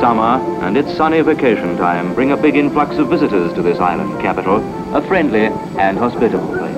summer and its sunny vacation time bring a big influx of visitors to this island capital, a friendly and hospitable place.